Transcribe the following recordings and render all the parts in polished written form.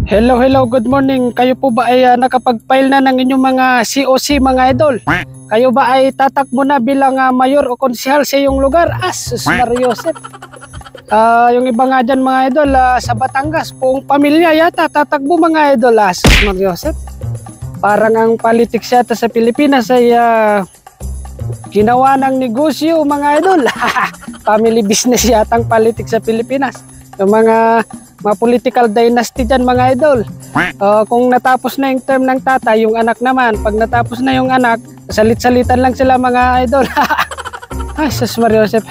Hello, good morning. Kayo po ba ay nakapag-file na ng inyong mga COC mga idol? Kayo ba ay tatakbo na bilang mayor o konsehal sa iyong lugar? Sus Mariosep. Yung iba nga dyan mga idol, sa Batangas, buong pamilya yata tatakbo mga idol. Sus Mariosep. Parang ang politics yata sa Pilipinas ay ginawa ng negosyo mga idol. Family business yata ang politics sa Pilipinas. Yung mga political dynasty dyan mga idol. Kung natapos na yung term ng tatay, yung anak naman, pag natapos na yung anak, salit-salitan lang sila mga idol. Ay, sus Mariosep.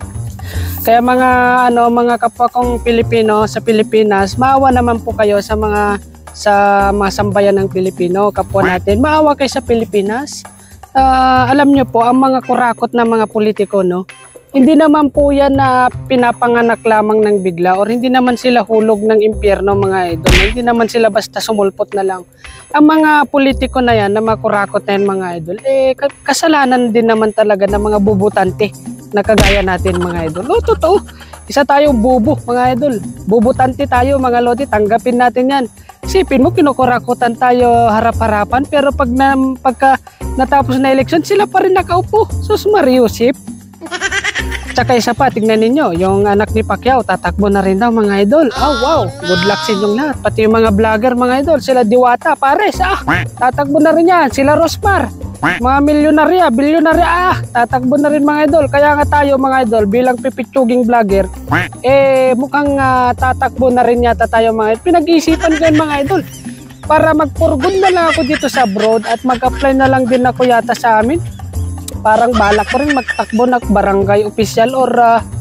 Kaya mga kapwa kong Pilipino sa Pilipinas, maawa naman po kayo sa mga sambayan ng Pilipino, kapwa natin. Maawa kayo sa Pilipinas. Alam nyo po, ang mga kurakot na mga politiko, no? Hindi naman po yan na pinapanganak lamang ng bigla or hindi naman sila hulog ng impyerno mga idol. Hindi naman sila basta sumulpot na lang. Ang mga politiko na yan, na makurakot na yan mga idol, kasalanan din naman talaga ng mga bubutante na kagaya natin mga idol. O, totoo. Isa tayong bubo mga idol. Bubutante tayo mga lodi, tanggapin natin yan. Isipin mo, kinukurakutan tayo harap-harapan pero pagka natapos na eleksyon, sila pa rin nakaupo. Sus Mariosep. Tsaka isa pa, tignan ninyo, yung anak ni Pacquiao, tatakbo na rin daw mga idol. Oh wow, good luck sa inyong lahat. Pati yung mga vlogger mga idol, sila Diwata, Pares, tatakbo na rin yan. Sila Rosmar, mga milyonarya, bilyonarya, tatakbo na rin mga idol. Kaya nga tayo mga idol, bilang pipitsuging vlogger, mukhang tatakbo na rin yata tayo mga idol. Pinag-iisipan ko yun mga idol, para mag-for-good na lang ako dito sa abroad at mag-apply na lang din ako yata sa amin. Parang balak ko rin magtakbo ng barangay official or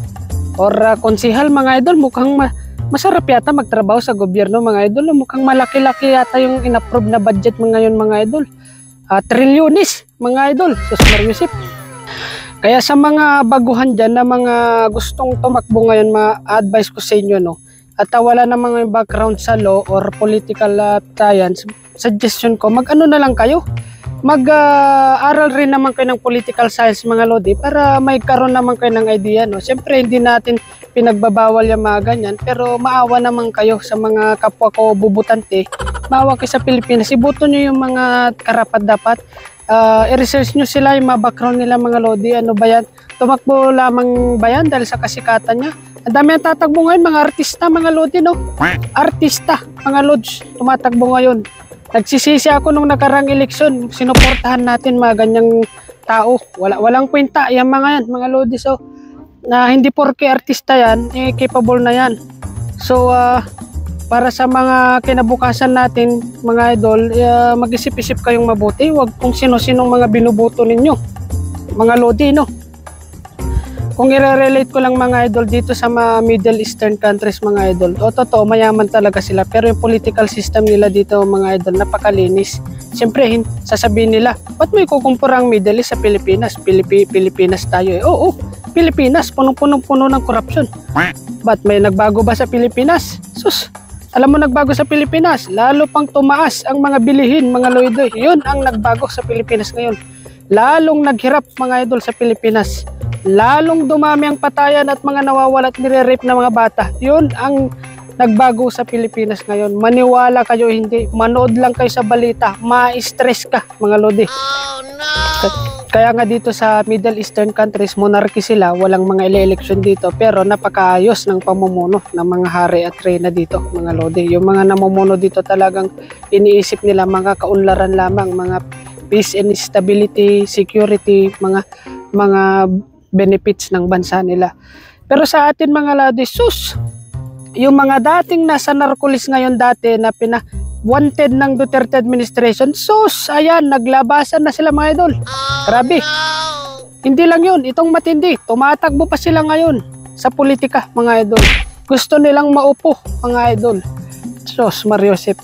konsehal mga idol. Mukhang masarap yata magtrabaho sa gobyerno mga idol. Mukhang malaki-laki yata yung in-approve na budget ngayon mga idol. Trilyones mga idol. Sus Mariosep. Kaya sa mga baguhan dyan na mga gustong tumakbo ngayon, ma-advise ko sa inyo, no? At wala na mga background sa law or political science, suggestion ko, mag-ano na lang kayo. Mag-aral rin naman kayo ng political science mga lodi para may karoon naman kayo ng idea, no? Siyempre hindi natin pinagbabawal yung mga ganyan, pero maawa naman kayo sa mga kapwa ko bubutante. Maawa kayo sa Pilipinas, iboto nyo yung mga karapat-dapat. I-research nyo sila, yung mga background nila mga lodi. Ano ba yan? Tumakbo lamang ba yan dahil sa kasikatan niya? Ang dami ang tatakbo ngayon, mga artista mga lodi, no? Artista, mga lods, tumatakbo ngayon. Nagsisisi ako nung nakarang eleksyon, sinuportahan natin mga ganyang tao. Walang kwenta, yan mga lodi. So, na hindi porke artista yan, capable na yan. So, para sa mga kinabukasan natin, mga idol, mag-isip-isip kayong mabuti. Huwag kung sino-sinong mga binubuto ninyo, mga lodi, no? Kung i-relate ko lang mga idol dito sa mga Middle Eastern countries mga idol, totoo, mayaman talaga sila. Pero yung political system nila dito mga idol, napakalinis. Siyempre, sasabihin nila, ba't may kukumpura ang Middle East sa Pilipinas? Pilipinas tayo. Oo, Pilipinas, punong-puno ng corruption. Ba't may nagbago ba sa Pilipinas? Sus, alam mo nagbago sa Pilipinas, lalo pang tumaas ang mga bilihin mga loidoy. Yun ang nagbago sa Pilipinas ngayon. Lalong naghirap mga idol sa Pilipinas. Lalong dumami ang patayan at mga nawawala at nire-rape na mga bata. Yun ang nagbago sa Pilipinas ngayon. Maniwala kayo hindi, manood lang kayo sa balita, ma-stress ka mga lodi. Oh, no! Kaya nga dito sa Middle Eastern countries, monarchy sila, walang mga election dito, pero napakaayos ng pamumuno ng mga hari at reyna dito mga lodi. Yung mga namumuno dito talagang iniisip nila mga kaunlaran lamang, mga peace and stability, security, mga benefits ng bansa nila. Pero sa atin mga lodi, sus, yung mga dating nasa narcolis ngayon dati na wanted ng Duterte administration, sus, ayan, naglabasan na sila mga idol. Grabe. Hindi lang yun, itong matindi, tumatakbo pa sila ngayon sa politika mga idol. Gusto nilang maupo mga idol. Sus Mariosep.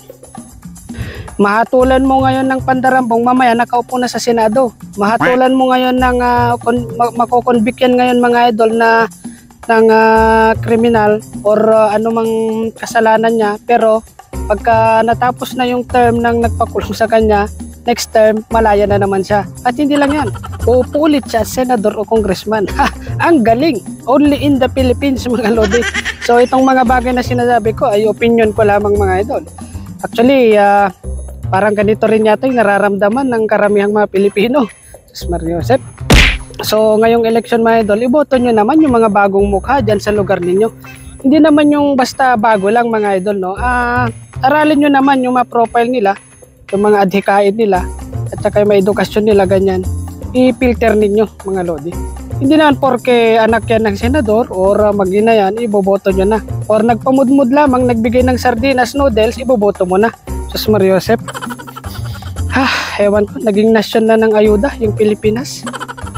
Mahatulan mo ngayon ng pandarambong, mamaya nakaupo na sa Senado. Mahatulan mo ngayon ng makokonvict yan ngayon mga idol na ng kriminal or anumang kasalanan niya, pero pagka natapos na yung term ng nagpakulong sa kanya, next term malaya na naman siya. At hindi lang yan, uupo ulit siya senador o congressman. Ang galing, only in the Philippines mga lodi. So itong mga bagay na sinasabi ko ay opinion ko lamang mga idol. Actually, parang ganito rin yata yung nararamdaman ng karamihang mga Pilipino. Sus Mario Joseph. So ngayong election mga idol, iboto nyo naman yung mga bagong mukha dyan sa lugar ninyo. Hindi naman yung basta bago lang mga idol, no? Aralin nyo naman yung mga profile nila, yung mga adhikain nila, at saka yung mga edukasyon nila, ganyan. I-filter ninyo mga lodi. Hindi naman porke anak yan ng senador or mag-ina yan, iboboto nyo na. Or nagpamudmud lamang, nagbigay ng sardinas, noodles, iboboto mo na. Sus Mario Joseph. Ewan ko, naging nasyon na ng ayuda yung Pilipinas.